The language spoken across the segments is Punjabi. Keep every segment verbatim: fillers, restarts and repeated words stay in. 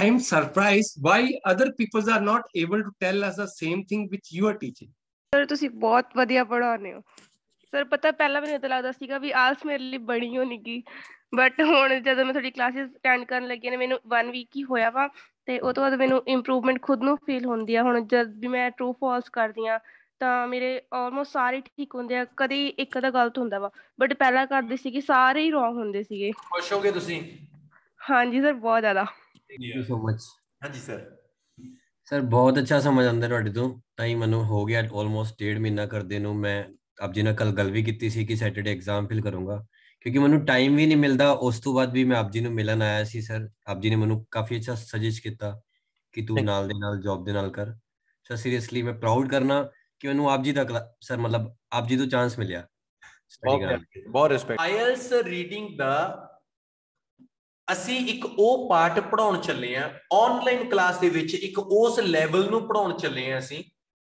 I am surprised why other people are not able to tell us the same thing which you are teaching. Sir, ਤੁਸੀਂ ਬਹੁਤ ਵਧੀਆ ਪੜ੍ਹਾਉਂਦੇ ਹੋ ਸਰ। ਪਤਾ ਪਹਿਲਾਂ ਮੈਨੂੰ ਤਾਂ ਲੱਗਦਾ ਸੀਗਾ ਵੀ ਆਲਸ ਮੇਰੇ ਲਈ ਬਣੀ ਹੋਣੀ ਗੀ, ਬਟ ਹੁਣ ਜਦੋਂ ਮੈਂ ਤੁਹਾਡੀ ਕਲਾਸਿਸ ਅਟੈਂਡ ਕਰਨ ਲੱਗੀ ਨੇ, ਮੈਨੂੰ ਵਨ ਵੀਕ ਹੀ ਹੋਇਆ ਵਾ, ਤੇ ਉਹ ਤੋਂ ਬਾਅਦ ਮੈਨੂੰ ਇੰਪਰੂਵਮੈਂਟ ਖੁਦ ਨੂੰ ਫੀਲ ਹੁੰਦੀ ਆ। ਹੁਣ ਜਦ ਵੀ ਮੈਂ ਟਰੂ ਫਾਲਸ ਕਰਦੀ ਹਾਂ ਤਾਂ ਮੇਰੇ ਆਲਮੋਸਟ ਸਾਰੇ ਠੀਕ ਹੁੰਦੇ ਆ, ਕਦੇ ਇੱਕ ਅੱਧਾ ਗਲਤ ਹੁੰਦਾ ਵਾ, ਬਟ ਪਹਿਲਾਂ ਕਰਦੀ ਸੀਗੀ ਸਾਰੇ ਹੀ ਰੋਂਗ ਹੁੰਦੇ ਸੀਗੇ। ਖੁਸ਼ ਹੋ ਗਏ ਤੁਸੀਂ? ਹਾਂਜੀ ਸਰ, ਬਹੁਤ ਜ਼ਿਆਦਾ। Thank you so much. ਹਾਂਜੀ ਸਰ। ਸਰ ਬਹੁਤ ਅੱਛਾ ਸਮਝ ਆਉਂਦਾ ਤੁਹਾਡੇ ਤੋਂ, ਤਾਂ ਹੀ ਮੈਨੂੰ ਹੋ ਗਿਆ ਆਲਮੋਸਟ ਡੇਢ ਮਹੀਨਾ ਕਰਦੇ ਨੂੰ। ਮੈਂ ਆਪ ਜੀ ਨਾਲ ਕੱਲ ਗੱਲ ਵੀ ਕੀਤੀ ਸੀ ਕਿ ਸੈਟਰਡੇ ਐਗਜ਼ਾਮ ਫਿਲ ਕਰੂੰਗਾ, ਕਿਉਂਕਿ ਮੈਨੂੰ ਟਾਈਮ ਵੀ ਨਹੀਂ ਮਿਲਦਾ। ਉਸ ਤੋਂ ਬਾਅਦ ਵੀ ਮੈਂ ਆਪ ਜੀ ਨੂੰ ਮਿਲਣ ਆਇਆ ਸੀ ਸਰ, ਆਪ ਜੀ ਨੇ ਮੈਨੂੰ ਕਾਫੀ ਅੱਛਾ ਸਜੈਸਟ ਕੀਤਾ ਕਿ ਤੂੰ ਨਾਲ ਦੇ ਨਾਲ ਜੌਬ ਦੇ ਨਾਲ ਕਰ। ਸਰ ਸੀਰੀਅਸਲੀ ਮੈਂ ਪ੍ਰਾਊਡ ਕਰਨਾ ਕਿ ਮੈਨੂੰ ਆਪ ਜੀ ਦਾ ਸਰ ਮਤਲਬ ਆਪ ਜੀ ਤੋਂ ਚਾਂਸ ਮਿਲਿਆ। ਬਹੁਤ ਰਿਸਪੈਕਟ। ਆਇਲਸ ਰੀਡਿੰਗ ਦਾ ਅਸੀਂ ਇੱਕ ਉਹ ਪਾਰਟ ਪੜਾਉਣ ਚੱਲੇ ਆ ਆਨਲਾਈਨ ਕਲਾਸ ਦੇ ਵਿੱਚ, ਇੱਕ ਉਸ ਲੈਵਲ ਨੂੰ ਪੜਾਉਣ ਚੱਲੇ ਆ ਅਸੀਂ।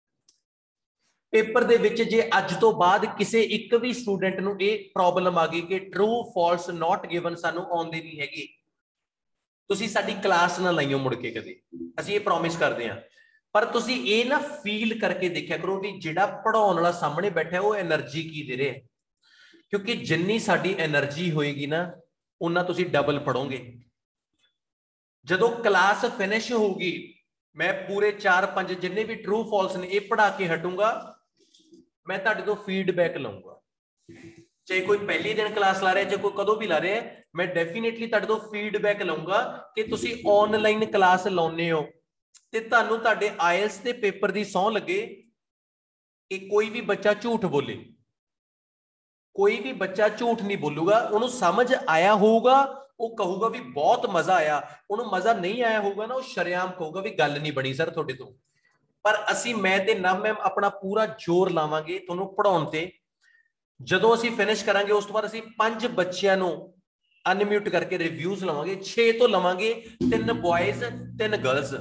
ਪੇਪਰ ਦੇ ਵਿੱਚ ਜੇ ਅੱਜ ਤੋਂ ਬਾਅਦ ਕਿਸੇ ਇੱਕ ਵੀ ਸਟੂਡੈਂਟ ਨੂੰ ਇਹ ਪ੍ਰੋਬਲਮ ਆ ਗਈ ਕਿ ਟਰੂ ਫਾਲਸ ਨਾਟ ਗਿਵਨ ਸਾਨੂੰ ਆਉਂਦੇ ਨਹੀਂ ਹੈਗੇ, ਤੁਸੀਂ ਸਾਡੀ ਕਲਾਸ ਨਾ ਲਾਈਓ ਮੁੜ ਕੇ ਕਦੇ, ਅਸੀਂ ਇਹ ਪ੍ਰੋਮਿਸ ਕਰਦੇ ਹਾਂ। ਪਰ ਤੁਸੀਂ ਇਹ ਨਾ ਫੀਲ ਕਰਕੇ ਦੇਖਿਆ ਕਰੋ ਵੀ ਜਿਹੜਾ ਪੜਾਉਣ ਵਾਲਾ ਸਾਹਮਣੇ ਬੈਠਾ ਉਹ એનર્ਜੀ ਕੀ ਦੇ ਰਿਹਾ, ਕਿਉਂਕਿ ਜਿੰਨੀ ਸਾਡੀ એનર્ਜੀ ਹੋਏਗੀ ਨਾ ਉਹਨਾਂ ਤੁਸੀਂ ਡਬਲ ਪੜੋਗੇ। ਜਦੋਂ ਕਲਾਸ ਫਿਨਿਸ਼ ਹੋਊਗੀ ਮੈਂ ਪੂਰੇ ਚਾਰ ਪੰਜ ਜਿੰਨੇ ਵੀ ਟਰੂ ਫਾਲਸ ਨੇ ਇਹ ਪੜਾ ਕੇ ਹਟੂੰਗਾ, ਮੈਂ ਤੁਹਾਡੇ ਤੋਂ ਫੀਡਬੈਕ ਲਵਾਂਗਾ। ਚਾਹੇ ਕੋਈ ਪਹਿਲੀ ਦਿਨ ਕਲਾਸ ਲਾ ਰਿਹਾ, ਚਾਹੇ ਕੋਈ ਕਦੋਂ ਵੀ ਲਾ ਰਿਹਾ, ਮੈਂ ਡੈਫੀਨੇਟਲੀ ਤੁਹਾਡੇ ਤੋਂ ਫੀਡਬੈਕ ਲਵਾਂਗਾ ਕਿ ਤੁਸੀਂ ਆਨਲਾਈਨ ਕਲਾਸ ਲਾਉਂਦੇ ਹੋ ਤੇ ਤੁਹਾਨੂੰ ਤੁਹਾਡੇ ਆਇਲਸ ਦੇ ਪੇਪਰ ਦੀ ਸਹੁੰ ਲੱਗੇ ਕਿ ਕੋਈ ਵੀ ਬੱਚਾ ਝੂਠ ਬੋਲੇ, ਕੋਈ ਵੀ ਬੱਚਾ ਝੂਠ ਨਹੀਂ ਬੋਲੂਗਾ। ਉਹਨੂੰ ਸਮਝ ਆਇਆ ਹੋਊਗਾ, ਉਹ ਕਹੂਗਾ ਵੀ ਬਹੁਤ ਮਜ਼ਾ ਆਇਆ। ਉਹਨੂੰ ਮਜ਼ਾ ਨਹੀਂ ਆਇਆ ਹੋਊਗਾ ਨਾ, ਉਹ ਸ਼ਰੇਆਮ ਕਹੂਗਾ ਵੀ ਗੱਲ ਨਹੀਂ ਬਣੀ ਸਰ ਤੁਹਾਡੇ ਤੋਂ। ਪਰ ਅਸੀਂ ਮੈਂ ਤੇ ਨਾ ਮੈਮ ਆਪਣਾ ਪੂਰਾ ਜ਼ੋਰ ਲਾਵਾਂਗੇ ਤੁਹਾਨੂੰ ਪੜਾਉਣ ਤੇ। ਜਦੋਂ ਅਸੀਂ ਫਿਨਿਸ਼ ਕਰਾਂਗੇ ਉਸ ਤੋਂ ਬਾਅਦ ਅਸੀਂ ਪੰਜ ਬੱਚਿਆਂ ਨੂੰ ਅਨਮਿਊਟ ਕਰਕੇ ਰਿਵਿਊਜ਼ ਲਵਾਂਗੇ, ਛੇ ਤੋਂ ਲਵਾਂਗੇ, ਤਿੰਨ ਬॉयਜ਼ ਤਿੰਨ ਗਰਲਸ।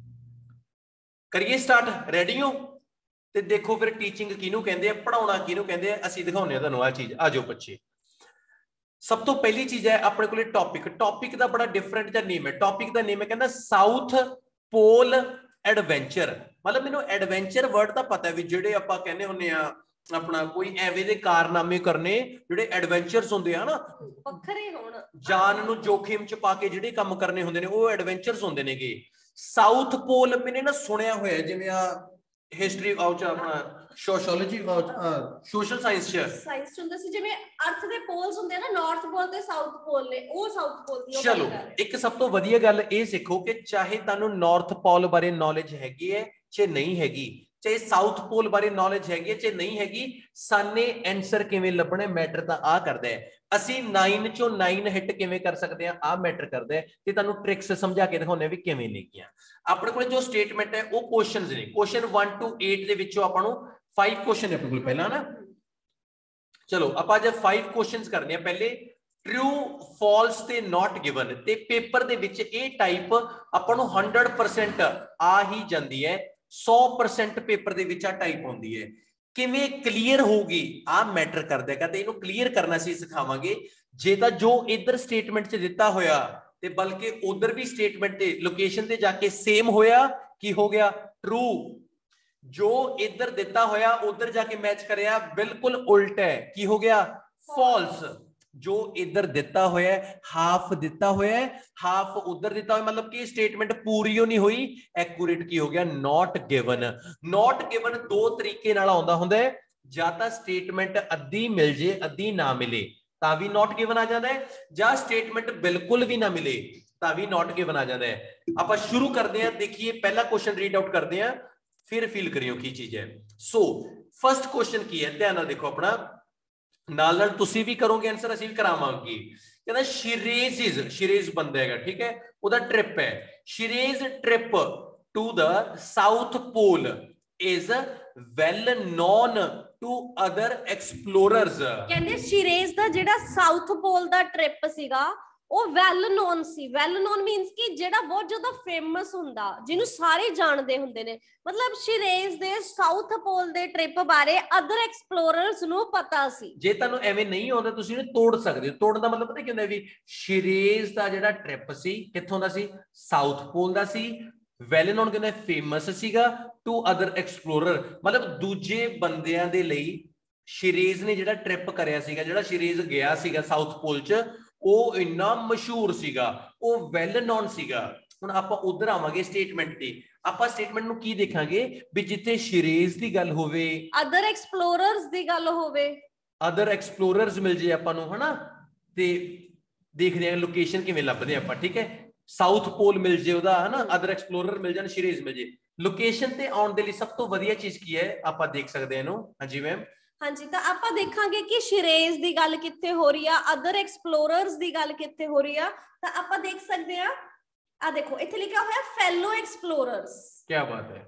ਕਰੀਏ ਸਟਾਰਟ? ਰੈਡੀ ਹੋ? ਤੇ ਦੇਖੋ ਫਿਰ ਟੀਚਿੰਗ ਕਿਹਨੂੰ ਕਹਿੰਦੇ ਆ, ਪੜਾਉਣਾ ਕਿਹਨੂੰ ਕਹਿੰਦੇ ਆ, ਅਸੀਂ ਦਿਖਾਉਂਦੇ ਆ ਤੁਹਾਨੂੰ ਆਹ ਚੀਜ਼। ਆ ਜਾਓ ਬੱਚੇ। ਸਭ ਤੋਂ ਪਹਿਲੀ ਚੀਜ਼ ਹੈ ਆਪਣੇ ਕੋਲੇ ਟੌਪਿਕ। ਟੌਪਿਕ ਦਾ ਬੜਾ ਡਿਫਰੈਂਟ ਜਿਹਾ ਨੇਮ ਹੈ। ਟੌਪਿਕ ਦਾ ਨੇਮ ਹੈ ਕਹਿੰਦਾ ਸਾਊਥ ਪੋਲ ਐਡਵੈਂਚਰ। ਮਤਲਬ ਮੈਨੂੰ ਐਡਵੈਂਚਰ ਵਰਡ ਤਾਂ ਪਤਾ ਵੀ ਜਿਹੜੇ ਆਪਾਂ ਕਹਿੰਦੇ ਹੁੰਦੇ ਆ ਆਪਣਾ ਕੋਈ ਐਵੇਂ ਦੇ ਕਾਰਨਾਮੇ ਕਰਨੇ ਜਿਹੜੇ ਐਡਵੈਂਚਰਸ ਹੁੰਦੇ ਆ ਨਾ, ਵੱਖਰੇ ਹੋਣ, ਜਾਨ ਨੂੰ ਜੋਖਿਮ ਚ ਪਾ ਕੇ ਜਿਹੜੇ ਕੰਮ ਕਰਨੇ ਹੁੰਦੇ ਨੇ ਉਹ ਐਡਵੈਂਚਰਸ ਹੁੰਦੇ ਨੇਗੇ। ਸਾਊਥ ਪੋਲ ਮੈਨੇ ਨਾ ਸੁਣਿਆ ਹੋਇਆ, ਜਿਵੇਂ ਆ ਹਿਸਟਰੀ ਆਉਚ ਆਪਣਾ ਸੋਸ਼ੀਓਲੋਜੀ ਸੋਸ਼ਲ ਸਾਇੰਸ ਚ ਸਾਇੰਸ ਹੁੰਦਾ ਸੀ, ਜਿਵੇਂ ਅਰਥ ਦੇ ਪੋਲਸ ਹੁੰਦੇ ਆ ਨਾ, ਨਾਰਥ ਪੋਲ ਤੇ ਸਾਊਥ ਪੋਲ ਨੇ, ਉਹ ਸਾਊਥ ਪੋਲ ਦੀ। ਚਲੋ ਇੱਕ ਸਭ ਤੋਂ ਵਧੀਆ ਗੱਲ ਇਹ ਸਿੱਖੋ ਕਿ ਚਾਹੇ ਤੁਹਾਨੂੰ ਨਾਰਥ ਪੋਲ ਬਾਰੇ ਨੌਲੇਜ ਹੈਗੀ ਹੈ ਚਾਹੇ ਨਹੀਂ ਹੈਗੀ, ਚਾਹੇ ਸਾਊਥ ਪੋਲ ਬਾਰੇ ਨੌਲੇਜ ਹੈਗੀ ਹੈ ਚਾਹੇ ਨਹੀਂ ਹੈਗੀ, ਸਾਨੇ ਆਨਸਰ ਕਿਵੇਂ ਲੱਭਣਾ ਮੈਟਰ ਤਾਂ ਆ ਕਰਦਾ ਹੈ। ਅਸੀਂ ਨਾइन ਚੋਂ नाइन ਹਿੱਟ ਕਿਵੇਂ ਕਰ ਸਕਦੇ ਆ, ਆ ਮੈਟਰ ਕਰਦਾ ਹੈ। ਤੇ ਤੁਹਾਨੂੰ ਟ੍ਰਿਕਸ ਸਮਝਾ ਕੇ ਦਿਖਾਉਂਦੇ ਆ ਵੀ ਕਿਵੇਂ ਲਿਖੀਆਂ। ਆਪਣੇ ਕੋਲ ਜੋ ਸਟੇਟਮੈਂਟ ਹੈ ਉਹ ਕੁਐਸਚਨਸ ਨੇ। ਕੁਐਸਚਨ वन टू एट ਦੇ ਵਿੱਚੋਂ ਆਪਾਂ ਨੂੰ फाइव ਕੁਐਸਚਨ ਨੇ ਆਪਣੇ ਕੋਲ ਪਹਿਲਾਂ ਨਾ। ਚਲੋ ਆਪਾਂ ਜੇ फाइव ਕੁਐਸਚਨਸ ਕਰਨੇ ਆ। ਪਹਿਲੇ ਟਰੂ ਫਾਲਸ ਤੇ ਨਾਟ ਗਿਵਨ, ਤੇ ਪੇਪਰ ਦੇ ਵਿੱਚ ਇਹ ਟਾਈਪ ਆਪਾਂ ਨੂੰ हंड्रेड परसेंट ਆ ਹੀ ਜਾਂਦੀ ਹੈ। सौ परसेंट पेपर ਦੇ ਵਿੱਚ ਆ ਟਾਈਪ ਹੁੰਦੀ ਹੈ। ਕਿਵੇਂ ਕਲੀਅਰ ਹੋਊਗੀ ਆ ਮੈਟਰ ਕਰਦਾ ਹੈ, ਤੇ ਇਹਨੂੰ ਕਲੀਅਰ ਕਰਨਾ ਅਸੀਂ ਸਿਖਾਵਾਂਗੇ। ਜੇ ਤਾਂ ਜੋ ਇਧਰ ਸਟੇਟਮੈਂਟ 'ਚ ਦਿੱਤਾ ਹੋਇਆ ਤੇ ਬਲਕਿ ਉਧਰ ਵੀ ਸਟੇਟਮੈਂਟ ਤੇ ਲੋਕੇਸ਼ਨ ਤੇ ਜਾ ਕੇ ਸੇਮ ਹੋਇਆ, ਕੀ ਹੋ ਗਿਆ? ਟਰੂ। ਜੋ ਇਧਰ ਦਿੱਤਾ ਹੋਇਆ ਉਧਰ ਜਾ ਕੇ ਮੈਚ ਕਰਿਆ, ਬਿਲਕੁਲ ਉਲਟਾ ਹੈ, ਕੀ ਹੋ ਗਿਆ? ਫਾਲਸ। ਜੋ ਇਧਰ ਦਿੱਤਾ ਹੋਇਆ ਹਾਫ ਦਿੱਤਾ ਹੋਇਆ, ਹਾਫ ਉਧਰ ਦਿੱਤਾ ਹੋਇਆ, मतलब कि स्टेटमेंट पूरी नहीं हुई, एक्यूरेट की हो गया नॉट गिवन। नॉट गिवन दो तरीके नाल आउंदा हुंदा है, ਜਾਂ ਤਾਂ ਸਟੇਟਮੈਂਟ ਅੱਧੀ ਮਿਲ ਜੇ ਅੱਧੀ ਨਾ ਮਿਲੇ ਤਾਂ ਵੀ ਨॉट गिवन ਆ ਜਾਂਦਾ ਹੈ, ਜਾਂ ਸਟੇਟਮੈਂਟ ਬਿਲਕੁਲ ਵੀ ਨਾ ਮਿਲੇ ਤਾਂ ਵੀ ਨॉट गिवन ਆ ਜਾਂਦਾ ਹੈ। ਆਪਾਂ ਸ਼ੁਰੂ ਕਰਦੇ ਹਾਂ। ਦੇਖੀਏ ਪਹਿਲਾ ਕੁਐਸਚਨ ਰੀਡ ਆਊਟ ਕਰਦੇ ਹਾਂ, ਫਿਰ ਫੀਲ ਕਰਿਓ ਕੀ ਚੀਜ਼ ਹੈ। ਸੋ ਫਸਟ ਕੁਐਸਚਨ ਕੀ ਹੈ, ਧਿਆਨ ਨਾਲ ਦੇਖੋ ਆਪਣਾ, ਨਾਲ ਨਾਲ ਤੁਸੀਂ ਵੀ ਕਰੋਗੇ ਆਨਸਰ, ਅਸੀਂ ਵੀ ਕਰਾਵਾਂਗੇ। ਕਹਿੰਦਾ ਸ਼ਿਰੇਜ਼, ਸ਼ਿਰੇਜ਼ ਬੰਦਾ ਹੈਗਾ, ਠੀਕ ਹੈ, ਉਹਦਾ ਟ੍ਰਿਪ ਹੈ। Shirase trip to the South Pole is well known to other explorers. ਕਹਿੰਦੇ ਸ਼ਿਰੇਜ਼ ਦਾ ਜਿਹੜਾ ਸਾਊਥ ਪੋਲ ਦਾ ਟ੍ਰਿਪ ਸੀਗਾ ਉਹ ਵੈਲ ਨੋਨ ਸੀ। ਵੈਲ ਨੋਨ ਮੀਨਸ ਕਿ ਜਿਹੜਾ ਬਹੁਤ ਜ਼ਿਆਦਾ ਫੇਮਸ ਹੁੰਦਾ, ਜਿਹਨੂੰ ਸਾਰੇ ਜਾਣਦੇ ਹੁੰਦੇ ਨੇ। ਮਤਲਬ ਸ਼ਿਰੇਜ਼ ਦੇ ਸਾਊਥ ਪੋਲ ਦੇ ਟ੍ਰਿਪ ਬਾਰੇ ਅਦਰ ਐਕਸਪਲੋਰਰਸ ਨੂੰ ਪਤਾ ਸੀ। ਜੇ ਤੁਹਾਨੂੰ ਐਵੇਂ ਨਹੀਂ ਆਉਂਦਾ ਤੁਸੀਂ ਇਹਨੂੰ ਤੋੜ ਸਕਦੇ ਹੋ। ਤੋੜਨ ਦਾ ਮਤਲਬ ਪਤਾ ਕੀ ਹੁੰਦਾ ਵੀ ਸ਼ਿਰੇਜ਼ ਦਾ ਜਿਹੜਾ ਟ੍ਰਿਪ ਸੀ ਕਿੱਥੋਂ ਦਾ ਸੀ, ਸਾਊਥ ਪੋਲ ਦਾ ਸੀ। ਵੈਲ ਨੋਨ ਕਹਿੰਦੇ ਫੇਮਸ ਸੀਗਾ ਟੂ ਅਦਰ ਐਕਸਪਲੋਰਰ, ਮਤਲਬ ਦੂਜੇ ਬੰਦਿਆਂ ਦੇ ਲਈ ਸ਼ਿਰੇਜ਼ ਨੇ ਜਿਹੜਾ ਟ੍ਰਿਪ ਕਰਿਆ ਸੀਗਾ, ਜਿਹੜਾ ਸ਼ਿਰੇਜ਼ ਗਿਆ ਸੀਗਾ ਸਾਊਥ ਪੋਲ ਚ, ਉਹ ਇੰਨਾ ਮਸ਼ਹੂਰ ਸੀਗਾ, ਉਹ ਵੈਲ ਨੋਨ ਸੀਗਾ। ਹੁਣ ਆਪਾਂ ਉਧਰ ਆਵਾਂਗੇ ਸਟੇਟਮੈਂਟ ਤੇ। ਆਪਾਂ ਸਟੇਟਮੈਂਟ ਨੂੰ ਕੀ ਦੇਖਾਂਗੇ ਵੀ ਜਿੱਥੇ ਸ਼ਿਰੇਜ਼ ਦੀ ਗੱਲ ਹੋਵੇ, ਅਦਰ ਐਕਸਪਲੋਰਰਸ ਦੀ ਗੱਲ ਹੋਵੇ, ਅਦਰ ਐਕਸਪਲੋਰਰਸ ਮਿਲ ਜੇ ਆਪਾਂ ਨੂੰ, ਹਨਾ, ਤੇ ਦੇਖਦੇ ਹਾਂ ਲੋਕੇਸ਼ਨ ਕਿਵੇਂ ਲੱਭਦੇ ਆਪਾਂ। ਠੀਕ ਹੈ, ਸਾਊਥ ਪੋਲ ਮਿਲ ਜੇ ਉਹਦਾ, ਹਨਾ, ਅਦਰ ਐਕਸਪਲੋਰਰ ਮਿਲ ਜਾਣ, ਸ਼ਿਰੇਜ਼ ਮਿਲ ਜੇ। ਲੋਕੇਸ਼ਨ ਤੇ ਆਉਣ ਦੇ ਲਈ ਸਭ ਤੋਂ ਵਧੀਆ ਚੀਜ਼ ਕੀ ਹੈ, ਆਪਾਂ ਦੇਖ ਸਕਦੇ ਹਾਂ ਇਹਨੂੰ। ਹਾਂਜੀ ਮੈਮ। ਹਾਂਜੀ, ਤਾਂ ਆਪਾਂ ਦੇਖਾਂਗੇ ਕਿ ਸ਼ਿਰੇਜ਼ ਦੀ ਗੱਲ ਕਿੱਥੇ ਹੋ ਰਹੀ ਆ, ਅਦਰ ਐਕਸਪਲੋਰਰਸ ਦੀ ਗੱਲ ਕਿੱਥੇ ਹੋ ਰਹੀ ਆ। ਤਾਂ ਆਪਾਂ ਦੇਖ ਸਕਦੇ ਆ, ਆ ਦੇਖੋ ਇੱਥੇ ਲਿਖਿਆ ਹੋਇਆ ਫੈਲੋ ਐਕਸਪਲੋਰਰਸ। ਕੀ ਬਾਤ ਹੈ,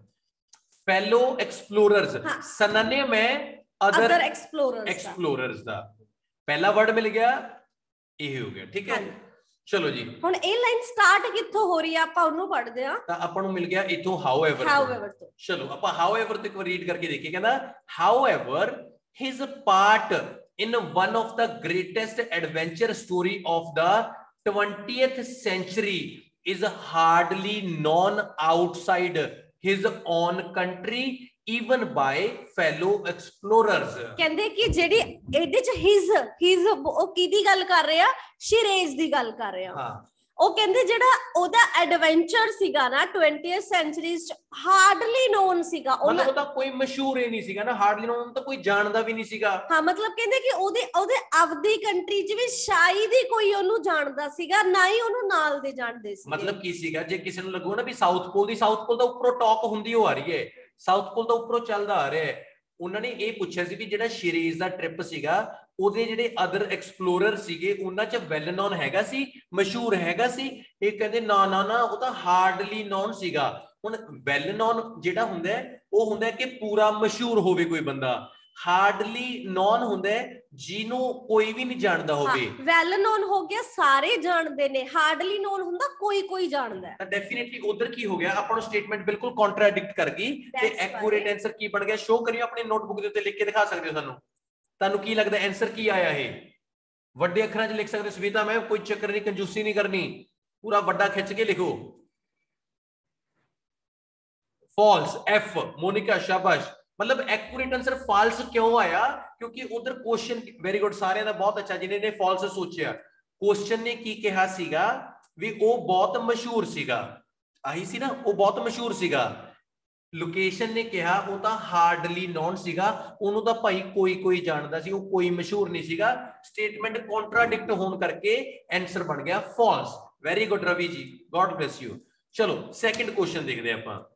ਫੈਲੋ ਐਕਸਪਲੋਰਰਸ ਸਿਨੋਨਿਮ ਹੈ ਅਦਰ ਐਕਸਪਲੋਰਰਸ ਐਕਸਪਲੋਰਰਸ ਦਾ। ਪਹਿਲਾ ਵਰਡ ਮਿਲ ਗਿਆ, ਇਹ ਹੋ ਗਿਆ। ਠੀਕ ਹੈ, ਚਲੋ ਜੀ। ਹੁਣ ਇਹ ਲਾਈਨ ਸਟਾਰਟ ਕਿੱਥੋਂ ਹੋ ਰਹੀ ਆ, ਆਪਾਂ ਉਹਨੂੰ ਪੜ੍ਹਦੇ ਆ। ਤਾਂ ਆਪਾਂ ਨੂੰ ਮਿਲ ਗਿਆ ਇਥੋਂ ਹਾਊਐਵਰ। ਹਾਊਐਵਰ ਤੋਂ ਚਲੋ ਆਪਾਂ ਹਾਊਐਵਰ ਤੇ ਇੱਕ ਵਾਰ ਰੀਡ ਕਰਕੇ ਦੇਖੀਏ। ਕਹਿੰਦਾ however his part in one of the greatest adventure story of the twentieth century is hardly known outside his own country even by fellow explorers। ਕਹਿੰਦੇ ਕਿ ਜਿਹੜੀ ਇਹਦੇ ਚ his his ਉਹ ਕਿਹਦੀ ਗੱਲ ਕਰ ਰਿਹਾ, ਸ਼ਿਰੇਜ਼ ਦੀ ਗੱਲ ਕਰ ਰਿਹਾ। ਹਾਂ, ਉਹ ਕਹਿੰਦੇ ਜਿਹੜਾ ਉਹਦਾ ਐਡਵੈਂਚਰ ਸੀਗਾ ਨਾ twentieth ਸੈਂਚਰੀ ਚ ਹਾਰਡਲੀ ਨੋਨ ਸੀਗਾ। ਮਤਲਬ ਉਹਦਾ ਕੋਈ ਮਸ਼ਹੂਰ ਹੀ ਨਹੀਂ ਸੀਗਾ ਨਾ, ਹਾਰਡਲੀ ਨੋਨ ਤਾਂ ਕੋਈ ਜਾਣਦਾ ਵੀ ਨਹੀਂ ਸੀਗਾ। ਹਾਂ, ਮਤਲਬ ਕਹਿੰਦੇ ਕਿ ਉਹਦੇ ਉਹਦੇ ਆਪਦੀ ਕੰਟਰੀ ਚ ਵੀ ਸ਼ਾਇਦ ਹੀ ਕੋਈ ਉਹਨੂੰ ਜਾਣਦਾ ਸੀਗਾ, ਨਾ ਹੀ ਉਹਨੂੰ ਨਾਲ ਦੇ ਜਾਣਦੇ ਸੀ। ਮਤਲਬ ਕੀ ਸੀਗਾ, ਜੇ ਕਿਸੇ ਨੂੰ ਲੱਗੂ ਨਾ ਵੀ ਸਾਊਥ ਪੋਲ ਦੀ, ਸਾਊਥ ਪੋਲ ਦਾ ਉੱਪਰੋਂ ਟਾਕ ਹੁੰਦੀ ਉਹ ਆ ਰਹੀ ਹੈ, ਸਾਊਥ ਪੋਲ ਦਾ ਉੱਪਰੋਂ ਚੱਲਦਾ ਆ ਰਿਹਾ ਹੈ। ਉਹਨਾਂ ਨੇ ਇਹ ਪੁੱਛਿਆ ਸੀ ਵੀ ਜਿਹੜਾ ਸ਼ਿਰੇਜ਼ ਦਾ ਟ੍ਰਿਪ ਸੀਗਾ ਉਹਦੇ ਜਿਹੜੇ ਅਦਰ ਐਕਸਪਲੋਰਰ ਸੀਗੇ ਉਹਨਾਂ ਚ ਵੈਲ ਨੋਨ ਹੈਗਾ ਸੀ, ਮਸ਼ਹੂਰ ਹੈਗਾ ਸੀ। ਇਹ ਕਹਿੰਦੇ ਨਾ ਨਾ ਨਾ, ਉਹ ਤਾਂ ਹਾਰਡਲੀ ਨੋਨ ਸੀਗਾ। ਹੁਣ ਵੈਲ ਨੋਨ ਜਿਹੜਾ ਹੁੰਦਾ ਉਹ ਹੁੰਦਾ ਕਿ ਪੂਰਾ ਮਸ਼ਹੂਰ ਹੋਵੇ ਕੋਈ ਬੰਦਾ, ਹਾਰਡਲੀ ਨੋਨ ਹੁੰਦਾ ਜਿਹਨੂੰ ਕੋਈ ਵੀ ਨਹੀਂ ਜਾਣਦਾ ਹੋਵੇ। ਵੈਲ ਨੋਨ ਹੋ ਗਿਆ ਸਾਰੇ ਜਾਣਦੇ ਨੇ, ਹਾਰਡਲੀ ਨੋਨ ਹੁੰਦਾ ਕੋਈ ਕੋਈ ਜਾਣਦਾ ਹੈ। ਤਾਂ ਡੈਫੀਨਿਟਲੀ ਉਧਰ ਕੀ ਹੋ ਗਿਆ, ਆਪਾਂ ਨੂੰ ਸਟੇਟਮੈਂਟ ਬਿਲਕੁਲ ਕੰਟਰਾਡਿਕਟ ਕਰ ਗਈ। ਤੇ ਐਕੂਰੇਟ ਆਨਸਰ ਕੀ ਬਣ ਗਿਆ, ਸ਼ੋ ਕਰਿਓ ਆਪਣੀ ਨੋਟਬੁੱਕ ਦੇ ਉੱਤੇ ਲਿਖ ਕੇ ਦਿਖਾ ਸਕਦੇ ਹੋ ਸਾਨੂੰ। ਤੁਹਾਨੂੰ ਕੀ ਲੱਗਦਾ ਆਨਸਰ ਕੀ ਆਇਆ? ਇਹ ਵੱਡੇ ਅੱਖਰਾਂ 'ਚ ਲਿਖ ਸਕਦੇ ਹੋ ਸਵੀਤਾ ਮੈਮ, ਕੋਈ ਚੱਕਰ ਨਹੀਂ, ਕੰਜੂਸੀ ਨਹੀਂ ਕਰਨੀ, ਪੂਰਾ ਵੱਡਾ ਖਿੱਚ ਕੇ ਲਿਖੋ। False, F. ਮੋਨਿਕਾ ਸ਼ਾਬਾਸ਼। मतलब एक्यूरेट आंसर फाल्स क्यों आया, क्योंकि उधर क्वेश्चन वेरी गुड, सारे दा बहुत अच्छा जिन्हें ने फाल्स सोचा। क्वेश्चन ने की कहा सीगा भी वो बहुत मशहूर सीगा, आही सी ना, वो बहुत मशहूर सीगा। लोकेशन ने कहा वो तो हार्डली नॉन सीगा, ओनू दा भाई कोई कोई जानदा सी, वो कोई मशहूर नहीं सीगा। स्टेटमेंट कॉन्ट्राडिक्ट होने करके आंसर बन गया false. Very good Ravi ji, God bless you. चलो सेकंड क्वेश्चन देखते हैं ਆਪਾਂ।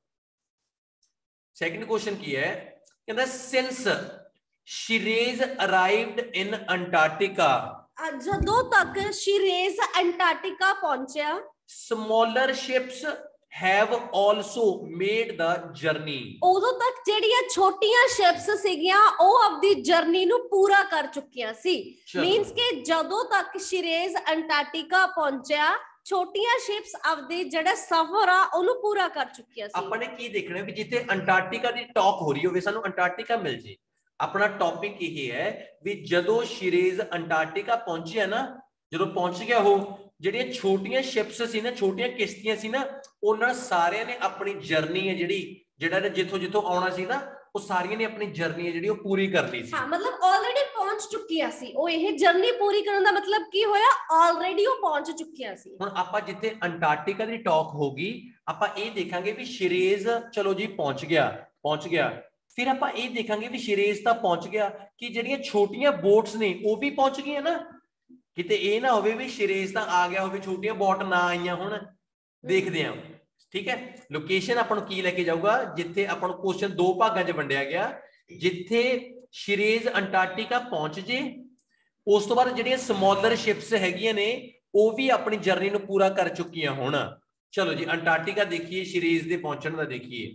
सेकंड क्वेश्चन की है, कहता since Shirase arrived in Antarctica, ਜਦੋਂ ਤੱਕ ਸ਼ਿਰੇਜ਼ ਅੰਟਾਰਕਟਿਕਾ ਪਹੁੰਚਿਆ, smaller ships have also made the journey, ਉਦੋਂ ਤੱਕ ਜਿਹੜੀਆਂ ਛੋਟੀਆਂ ਸ਼ਿਪਸ ਸੀਗੀਆਂ ਉਹ ਆਪਣੀ ਜਰਨੀ ਨੂੰ ਪੂਰਾ ਕਰ ਚੁੱਕੀਆਂ ਸੀ। ਮੀਨਸ ਕਿ ਜਦੋਂ ਤੱਕ ਸ਼ਿਰੇਜ਼ ਅੰਟਾਰਕਟਿਕਾ ਪਹੁੰਚਿਆ ਛੋਟੀਆਂ ਸ਼ਿਪਸ ਆਪਦੇ ਜਿਹੜਾ ਸਫ਼ਰ ਆ ਉਹਨੂੰ ਪੂਰਾ ਕਰ ਚੁੱਕੀਆਂ ਸੀ। ਆਪਾਂ ਨੇ ਕੀ ਦੇਖਣਾ ਵੀ ਜਿੱਥੇ ਅੰਟਾਰਕਟਿਕਾ ਦੀ ਟਾਕ ਹੋ ਰਹੀ ਹੋਵੇ ਸਾਨੂੰ ਅੰਟਾਰਕਟਿਕਾ ਮਿਲ ਜੇ। ਆਪਣਾ ਟੌਪਿਕ ਇਹ ਹੈ ਵੀ ਜਦੋਂ ਸ਼ਿਰੇਜ਼ ਅੰਟਾਰਕਟਿਕਾ ਪਹੁੰਚਿਆ ਨਾ, ਜਦੋਂ ਪਹੁੰਚ ਗਿਆ ਉਹ, ਜਿਹੜੀਆਂ ਛੋਟੀਆਂ ਸ਼ਿਪਸ ਸੀ ਨਾ, ਛੋਟੀਆਂ ਕਿਸ਼ਤੀਆਂ ਸੀ ਨਾ, ਉਹਨਾਂ ਸਾਰਿਆਂ ਨੇ ਆਪਣੀ ਜਰਨੀ ਹੈ ਜਿਹੜੀ ਜਿਹੜਾ ਜਿੱਥੋਂ ਜਿੱਥੋਂ ਆਉਣਾ ਸੀ ਨਾ, ਉਹ ਸਾਰੀਆਂ ਨੇ ਆਪਣੀ ਜਰਨੀ ਹੈ ਜਿਹੜੀ ਉਹ ਪੂਰੀ ਕਰ ਲਈ ਸੀ। ਹਾਂ, ਮਤਲਬ ਆਲਰੇਡੀ ਪਹੁੰਚ ਚੁੱਕੀਆਂ ਸੀ ਉਹ। ਇਹ ਜਰਨੀ ਪੂਰੀ ਕਰਨ ਦਾ ਮਤਲਬ ਕੀ ਹੋਇਆ, ਆਲਰੇਡੀ ਉਹ ਪਹੁੰਚ ਚੁੱਕੀਆਂ ਸੀ। ਹੁਣ ਆਪਾਂ ਜਿੱਥੇ ਅੰਟਾਰਕਟਿਕਾ ਦੀ ਟਾਕ ਹੋਗੀ, ਆਪਾਂ ਇਹ ਦੇਖਾਂਗੇ ਵੀ ਸ਼ਿਰੇਜ਼ ਚਲੋ ਜੀ ਪਹੁੰਚ ਗਿਆ, ਪਹੁੰਚ ਗਿਆ। ਫਿਰ ਆਪਾਂ ਇਹ ਦੇਖਾਂਗੇ ਵੀ ਸ਼ਿਰੇਜ਼ ਤਾਂ ਪਹੁੰਚ ਗਿਆ, ਕਿ ਜਿਹੜੀਆਂ ਛੋਟੀਆਂ ਬੋਟਸ ਨੇ ਉਹ ਵੀ ਪਹੁੰਚ ਗਈਆਂ ਨਾ। ਕਿਤੇ ਇਹ ਨਾ ਹੋਵੇ ਵੀ ਸ਼ਿਰੇਜ਼ ਤਾਂ ਆ ਗਿਆ ਹੋਵੇ, ਛੋਟੀਆਂ ਬੋਟ ਨਾ ਆਈਆਂ ਹੁਣ। ਦੇਖਦੇ ਹਾਂ, ਠੀਕ ਹੈ। ਲੋਕੇਸ਼ਨ ਆਪਾਂ ਨੂੰ ਕੀ ਲੈ ਕੇ ਜਾਊਗਾ, ਜਿੱਥੇ ਆਪਾਂ ਨੂੰ ਕੁਐਸਚਨ ਦੋ ਭਾਗਾਂ 'ਚ ਵੰਡਿਆ ਗਿਆ। ਜਿੱਥੇ ਸ਼ਿਰੇਜ਼ ਅੰਟਾਰਕਟਿਕਾ ਪਹੁੰਚ ਜੇ, ਉਸ ਤੋਂ ਬਾਅਦ ਜਿਹੜੀਆਂ ਸਮੋਲਰ ਸ਼ਿਪਸ ਹੈਗੀਆਂ ਨੇ ਉਹ ਵੀ ਆਪਣੀ ਜਰਨੀ ਨੂੰ ਪੂਰਾ ਕਰ ਚੁੱਕੀਆਂ ਹੁਣ। ਚਲੋ ਜੀ ਅੰਟਾਰਕਟਿਕਾ ਦੇਖੀਏ, ਸ਼ਿਰੇਜ਼ ਦੇ ਪਹੁੰਚਣ ਦਾ ਦੇਖੀਏ।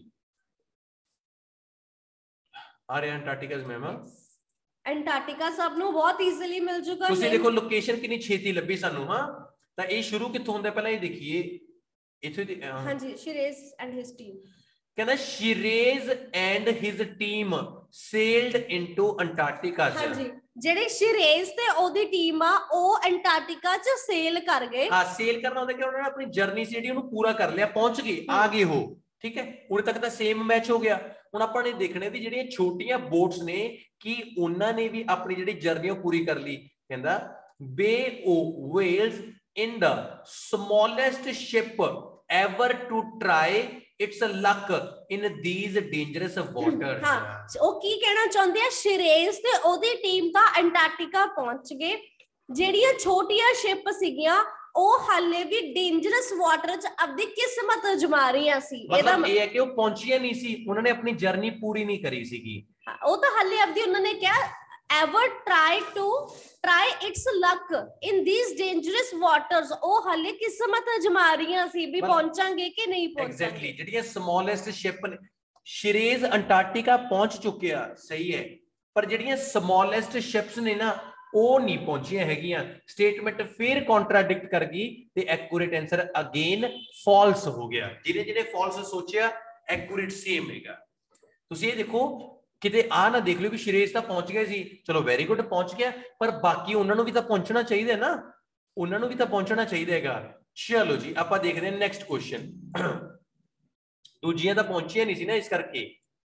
ਆ ਰਿਹਾ ਅੰਟਾਰਕਟਿਕਾ ਮੈਮ, ਅੰਟਾਰਕਟਿਕਾ ਸਭ ਨੂੰ ਬਹੁਤ ਈਜ਼ੀਲੀ ਮਿਲ ਜੂਗਾ। ਤੁਸੀਂ ਦੇਖੋ ਲੋਕੇਸ਼ਨ ਕਿੰਨੀ ਛੇਤੀ ਲੱਭੀ ਸਾਨੂੰ। ਹਾਂ, ਤਾਂ ਇਹ ਸ਼ੁਰੂ ਕਿੱਥੋਂ ਹੁੰਦਾ ਪਹਿਲਾਂ ਇਹ ਦੇਖੀਏ ਇੱਥੇ ਦੀ ਹਾਂਜੀ ਸ਼ਿਰੇਜ਼ ਐਂਡ ਹਿਸ ਟੀਮ ਕਹਿੰਦਾ Shirase and his team sailed into Antarctica ਚ ਹਾਂਜੀ ਜਿਹੜੇ ਸ਼ਿਰੇਜ਼ ਤੇ ਉਹਦੀ ਟੀਮ ਆ ਉਹ ਅੰਟਾਰਕਟਿਕਾ ਚ ਸੇਲ ਕਰ ਗਏ ਹਾਂ ਸੇਲ ਕਰਨਾ ਹੁੰਦਾ ਕਿ ਉਹਨਾਂ ਨੇ ਆਪਣੀ ਜਰਨੀ ਸੀ ਜਿਹੜੀ ਉਹਨੂੰ ਪੂਰਾ ਕਰ ਲਿਆ ਪਹੁੰਚ ਗਏ ਆ ਗਏ ਉਹ ਠੀਕ ਹੈ ਉਰੇ ਤੱਕ ਤਾਂ ਸੇਮ ਮੈਚ ਹੋ ਗਿਆ ਹੁਣ ਆਪਾਂ ਨੇ ਦੇਖਣਾ ਵੀ ਜਿਹੜੀਆਂ ਛੋਟੀਆਂ ਬੋਟਸ ਨੇ ਕਿ ਉਹਨਾਂ ਨੇ ਵੀ ਆਪਣੀ ਜਿਹੜੀ ਜਰਨੀ ਉਹ ਪੂਰੀ ਕਰ ਲਈ ਕਹਿੰਦਾ ਬੇ ਓ whales in the smallest ship ever to try its luck in these dangerous waters ਹਾਂ ਉਹ ਕੀ ਕਹਿਣਾ ਚਾਹੁੰਦੇ ਆ ਸ਼ਿਰੇਜ਼ ਤੇ ਉਹਦੀ ਟੀਮ ਤਾਂ ਅੰਟਾਰਕਟਿਕਾ ਪਹੁੰਚ ਗਏ ਜਿਹੜੀਆਂ ਛੋਟੀਆਂ ਸ਼ਿਪ ਸੀਗੀਆਂ ਉਹ ਹਾਲੇ ਵੀ ਡੇਂਜਰਸ ਵਾਟਰ ਚ ਆਪਣੀ ਕਿਸਮਤ ਅਜਮਾ ਰਹੀਆਂ ਸੀ ਇਹਦਾ ਇਹ ਹੈ ਕਿ ਉਹ ਪਹੁੰਚੀਆਂ ਨਹੀਂ ਸੀ ਉਹਨਾਂ ਨੇ ਆਪਣੀ ਜਰਨੀ ਪੂਰੀ ਨਹੀਂ ਕਰੀ ਸੀਗੀ ਉਹ ਤਾਂ ਹਾਲੇ ਆਪਦੀ ਉਹਨਾਂ ਨੇ ਕਿਹਾ ever try to try its luck in these dangerous waters ਉਹ ਹਾਲੇ ਕਿਸਮਤ ਅਜਮਾ ਰਹੀਆਂ ਸੀ ਵੀ ਪਹੁੰਚਾਂਗੇ ਕਿ ਨਹੀਂ ਪਹੁੰਚਾਂਗੇ ਐਗਜ਼ੈਕਟਲੀ ਜਿਹੜੀਆਂ ਸਮੋਲੈਸਟ ਸ਼ਿਪ ਨੇ ਸ਼ਿਰੇਜ਼ ਅੰਟਾਰਕਟਿਕਾ ਪਹੁੰਚ ਚੁੱਕਿਆ ਸਹੀ ਹੈ ਪਰ ਜਿਹੜੀਆਂ ਸਮੋਲੈਸਟ ਸ਼ਿਪਸ ਨੇ ਨਾ ਉਹ ਨਹੀਂ ਪਹੁੰਚੀਆਂ ਹੈਗੀਆਂ ਸਟੇਟਮੈਂਟ ਫਿਰ ਕੰਟਰਾਡਿਕਟ ਕਰ ਗਈ ਤੇ ਐਕੂਰੇਟ ਆਨਸਰ ਅਗੇਨ ਫਾਲਸ ਹੋ ਗਿਆ ਜਿਹਨੇ ਜਿਹਨੇ ਫਾਲਸ ਸੋਚਿਆ ਐਕੂਰੇਟ ਸੇਮ ਹੈਗਾ ਤੁਸੀਂ ਇਹ ਦੇਖੋ ਕਿਤੇ ਆ ਨਾ ਦੇਖ ਲਿਓ ਕਿ ਸ਼ਿਰੇਜ਼ ਤਾਂ ਪਹੁੰਚ ਗਏ ਸੀ ਚਲੋ ਵੈਰੀ ਗੁੱਡ ਪਹੁੰਚ ਗਿਆ ਪਰ ਬਾਕੀ ਉਹਨਾਂ ਨੂੰ ਵੀ ਤਾਂ ਪਹੁੰਚਣਾ ਚਾਹੀਦਾ ਨਾ ਉਹਨਾਂ ਨੂੰ ਵੀ ਤਾਂ ਪਹੁੰਚਣਾ ਚਾਹੀਦਾ ਹੈਗਾ ਚਲੋ ਜੀ ਆਪਾਂ ਦੇਖਦੇ ਹਾਂ ਨੈਕਸਟ ਕੁਐਸਚਨ ਦੂਜੀਆਂ ਤਾਂ ਪਹੁੰਚੀਆਂ ਨਹੀਂ ਸੀ ਨਾ ਇਸ ਕਰਕੇ